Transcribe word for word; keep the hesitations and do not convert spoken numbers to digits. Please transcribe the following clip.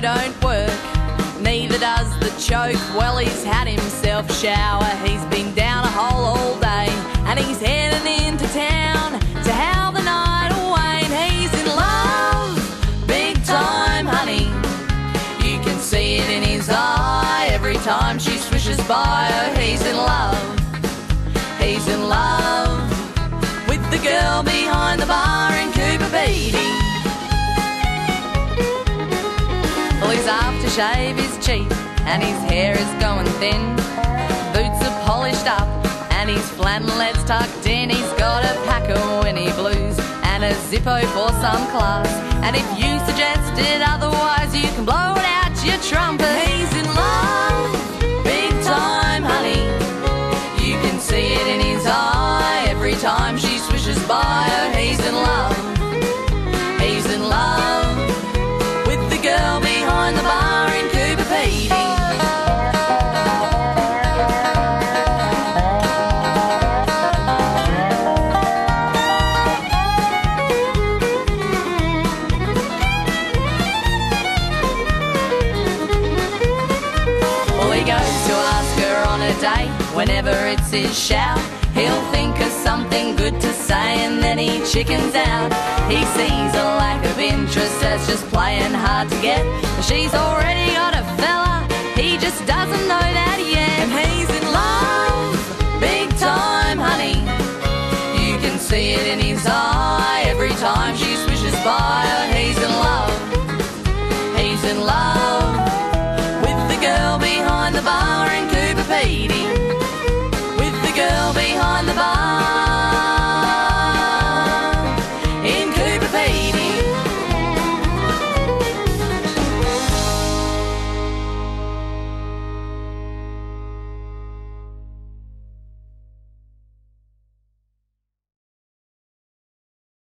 don't work, neither does the choke. Well, he's had himself a shower, he's been down a hole all day, and he's heading into town to have the night away. And he's in love, big time, honey. You can see it in his eye every time she swishes by. Oh, he's in love, he's in love with the girl behind the bar in Coober Pedy. Well, his aftershave is cheap and his hair is going thin. Boots are polished up and his flannellette's tucked in. He's got a pack of Winnie Blues and a Zippo for some class. And if you suggested otherwise, you can blow it out your trumpet. He's in love, big time, honey. You can see it in his eye every time she swishes by. Oh, he's in love, he's in love with the girl behind the bar in Coober Pedy. Well, he goes to ask her on a date whenever it's his shout. He'll think of something good to say and then he chickens out. He sees a lack of interest as just playing hard to get. She's already got a fella, he just doesn't know that yet. And he